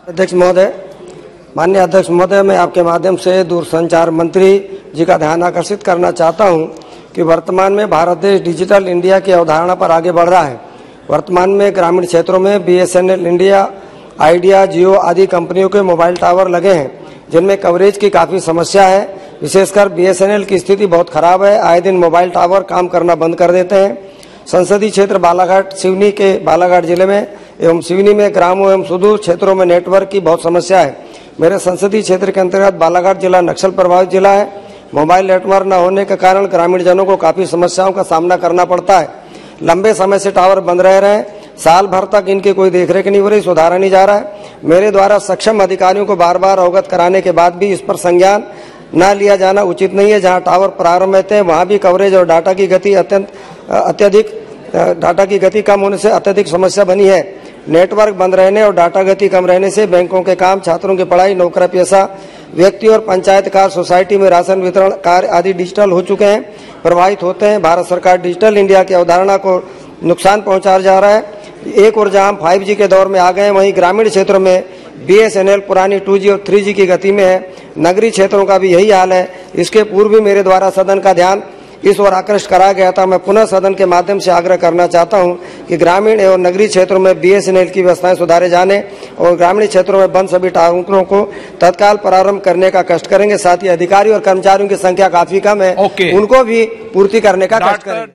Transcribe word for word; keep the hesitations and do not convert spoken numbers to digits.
अध्यक्ष महोदय, माननीय अध्यक्ष महोदय, मैं आपके माध्यम से दूरसंचार मंत्री जी का ध्यान आकर्षित करना चाहता हूं कि वर्तमान में भारत देश डिजिटल इंडिया की अवधारणा पर आगे बढ़ रहा है। वर्तमान में ग्रामीण क्षेत्रों में B S N L India, idea, Jio आदि कंपनियों के मोबाइल टावर लगे हैं, जिनमें कवरेज की काफ़ी समस्या है। विशेषकर बी एस एन एल की स्थिति बहुत खराब है। आए दिन मोबाइल टावर काम करना बंद कर देते हैं। संसदीय क्षेत्र बालाघाट सिवनी के बालाघाट जिले में एवं सिवनी में ग्रामों एवं सुदूर क्षेत्रों में नेटवर्क की बहुत समस्या है। मेरे संसदीय क्षेत्र के अंतर्गत बालाघाट जिला नक्सल प्रभावित जिला है। मोबाइल नेटवर्क न होने के कारण ग्रामीण जनों को काफ़ी समस्याओं का सामना करना पड़ता है। लंबे समय से टावर बंद रह रहे हैं। साल भर तक इनकी कोई देखरेख नहीं हो रही, सुधारा नहीं जा रहा है। मेरे द्वारा सक्षम अधिकारियों को बार बार अवगत कराने के बाद भी इस पर संज्ञान न लिया जाना उचित नहीं है। जहां टावर प्रारंभ होते हैं वहां भी कवरेज और डाटा की गति अत्यंत अत्यधिक डाटा की गति कम होने से अत्यधिक समस्या बनी है। नेटवर्क बंद रहने और डाटा गति कम रहने से बैंकों के काम, छात्रों की पढ़ाई, नौकरी पेशा व्यक्ति और पंचायत कार्य, सोसाइटी में राशन वितरण कार्य आदि डिजिटल हो चुके हैं, प्रभावित होते हैं। भारत सरकार डिजिटल इंडिया की अवधारणा को नुकसान पहुंचा जा रहा है। एक और जहां फाइव जी के दौर में आ गए, वहीं ग्रामीण क्षेत्रों में बी एस एन एल पुरानी टू जी और थ्री जी की गति में है। नगरीय क्षेत्रों का भी यही हाल है। इसके पूर्व भी मेरे द्वारा सदन का ध्यान इस ओर आकृष्ट कराया गया था। मैं पुनः सदन के माध्यम से आग्रह करना चाहता हूं कि ग्रामीण एवं नगरीय क्षेत्रों में बी एस एन एल की व्यवस्थाएं सुधारे जाने और ग्रामीण क्षेत्रों में बंद सभी टावरों को तत्काल प्रारंभ करने का कष्ट करेंगे। साथ ही अधिकारी और कर्मचारियों की संख्या काफी कम है, उनको भी पूर्ति करने का कष्ट करेंगे।